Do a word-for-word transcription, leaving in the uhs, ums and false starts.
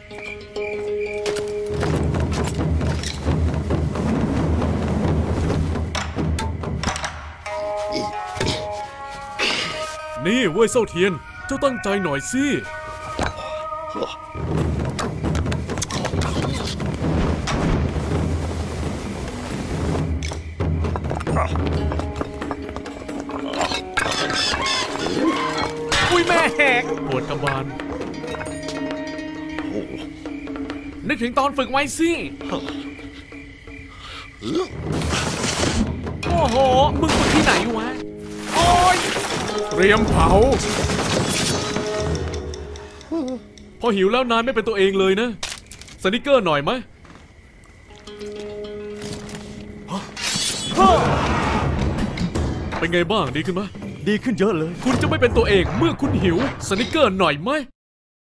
นี่เว่ยเซาเทียนเจ้าตั้งใจหน่อยสิอุ้ยแม่แหกปวดกระบาลนึกถึงตอนฝึกไว้สิโอ้โหมึงฝึกที่ไหนวะโอ้ยเตรียมเผาพอหิวแล้วนายไม่เป็นตัวเองเลยนะสนิกเกอร์หน่อยไหมเป็นไงบ้างดีขึ้นไหมดีขึ้นเยอะเลยคุณจะไม่เป็นตัวเองเมื่อคุณหิวสนิกเกอร์หน่อยไหม